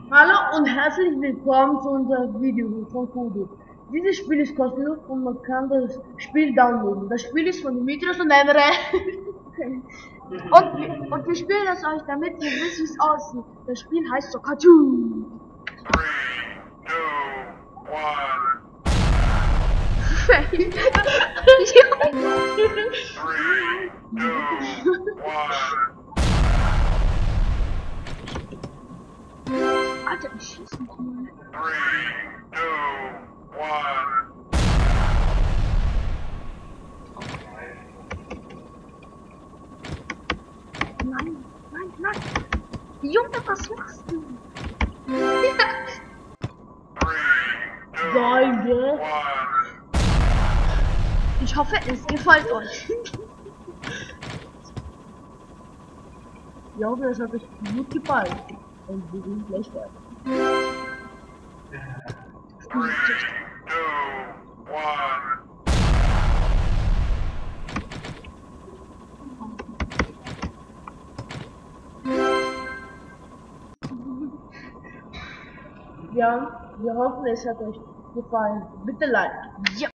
Hallo und herzlich willkommen zu unserem Video von Kudo. Dieses Spiel ist kostenlos und man kann das Spiel downloaden. Das Spiel ist von Dimitrios und Emre. und wir spielen es euch, damit ihr wisst, wie es aussieht. Das Spiel heißt Soccer 2. 3, 2, 1. 3, 2, 1. Alter, ich schieß mich mal. 3, 2, 1. Nein, nein, nein. Junge, was machst du? 3, 2, Geil, 1. ich hoffe, es gefällt euch. Ich hoffe, es hat euch gut gefallen. Und wir sehen gleich weiter. 3, 2, 1. Ja, wir hoffen, es hat euch gefallen. Bitte like. Ja.